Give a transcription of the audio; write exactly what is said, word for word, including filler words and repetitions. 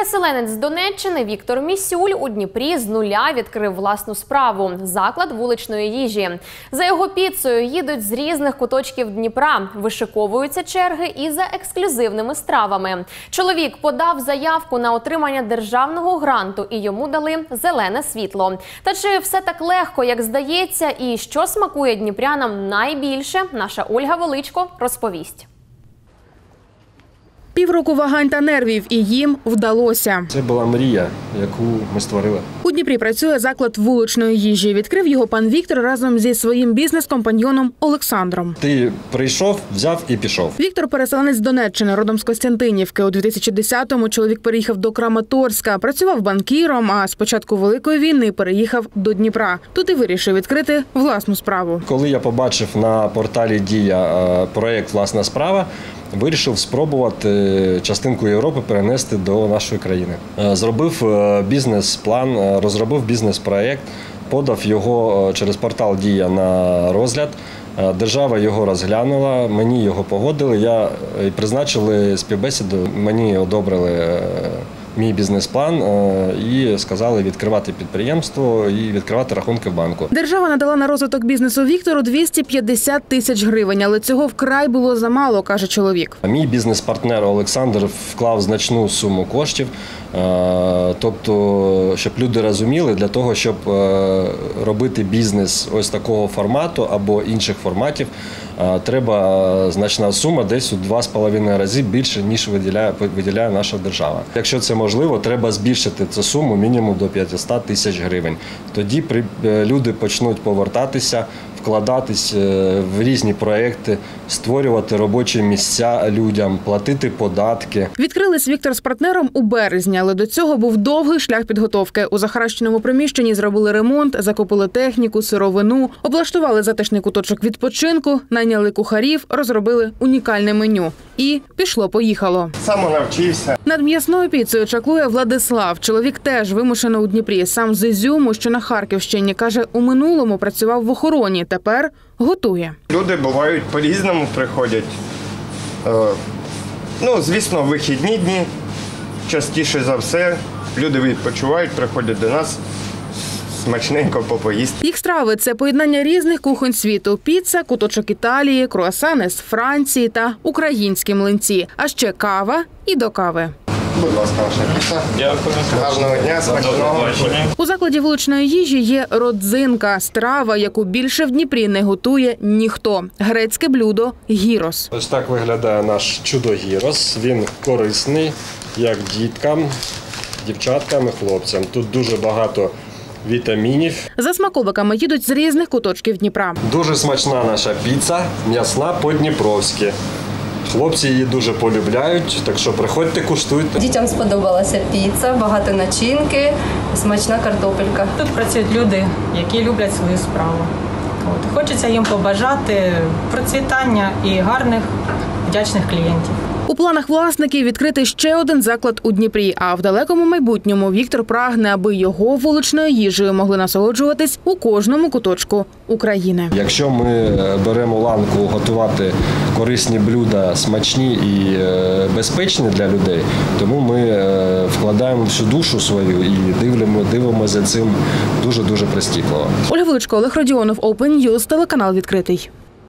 Переселенець з Донеччини Віктор Місюль у Дніпрі з нуля відкрив власну справу – заклад вуличної їжі. За його піцею їдуть з різних куточків Дніпра, вишиковуються черги і за ексклюзивними стравами. Чоловік подав заявку на отримання державного гранту і йому дали зелене світло. Та чи все так легко, як здається, і що смакує дніпрянам найбільше, наша Ольга Величко розповість. Півроку вагань та нервів, і їм вдалося. Це була мрія, яку ми створили. У Дніпрі працює заклад вуличної їжі. Відкрив його пан Віктор разом зі своїм бізнес-компаньйоном Олександром. Ти прийшов, взяв і пішов. Віктор – переселенець з Донеччини, родом з Костянтинівки. У дві тисячі десятому чоловік переїхав до Краматорська, працював банкіром, а з початку Великої війни переїхав до Дніпра. Тут і вирішив відкрити власну справу. Коли я побачив на порталі «Дія» проєкт «Власна справа», вирішив спробувати частинку Європи перенести до нашої країни. Зробив бізнес-план, розробив бізнес-проєкт, подав його через портал «Дія» на розгляд. Держава його розглянула, мені його погодили, я призначили співбесіду, мені одобрили мій бізнес-план і сказали відкривати підприємство і відкривати рахунки в банку. Держава надала на розвиток бізнесу Віктору двісті п'ятдесят тисяч гривень, але цього вкрай було замало, каже чоловік. Мій бізнес-партнер Олександр вклав значну суму коштів, тобто, щоб люди розуміли, для того, щоб робити бізнес ось такого формату або інших форматів, треба значна сума, десь у два з половиною рази більше, ніж виділяє, виділяє наша держава. Якщо це можливо, треба збільшити цю суму мінімум до п'ятсот тисяч гривень. Тоді люди почнуть повертатися, вкладатись в різні проекти, створювати робочі місця людям, платити податки. Відкрились Віктор з партнером у березні, але до цього був довгий шлях підготовки. У захаращеному приміщенні зробили ремонт, закупили техніку, сировину, облаштували затишний куточок відпочинку, найняли кухарів, розробили унікальне меню. І пішло-поїхало. Сам навчився. Над м'ясною піцею чаклує Владислав. Чоловік теж вимушено у Дніпрі. Сам з Ізюму, що на Харківщині. Каже, у минулому працював в охороні, тепер готує. Люди бувають по-різному, приходять. Ну, звісно, вихідні дні. Частіше за все люди відпочивають, приходять до нас. Смачненько попоїсти. Їх страви – це поєднання різних кухонь світу. Піца, куточок Італії, круасани з Франції та українські млинці. А ще кава і до кави. Будь ласка, ваша піца. Дякую. Гарного дня, смачного. У закладі вуличної їжі є родзинка – страва, яку більше в Дніпрі не готує ніхто. Грецьке блюдо – гірос. Ось так виглядає наш чудо-гірос. Він корисний як діткам, дівчаткам і хлопцям. Тут дуже багато вітамінів. За смаколиками їдуть з різних куточків Дніпра. Дуже смачна наша піца, м'ясна по-дніпровськи. Хлопці її дуже полюбляють, так що приходьте, куштуйте. Дітям сподобалася піца, багато начинки, смачна картопелька. Тут працюють люди, які люблять свою справу. От. Хочеться їм побажати процвітання і гарних, вдячних клієнтів. У планах власників відкрити ще один заклад у Дніпрі, а в далекому майбутньому Віктор прагне, аби його вуличною їжею могли насолоджуватись у кожному куточку України. Якщо ми беремо ланку готувати корисні блюда, смачні і безпечні для людей, тому ми вкладаємо всю душу свою і дивимося, дивимося за цим дуже-дуже прискіпливо. Ольга Величко, Олег Родіонов, Open News, телеканал відкритий.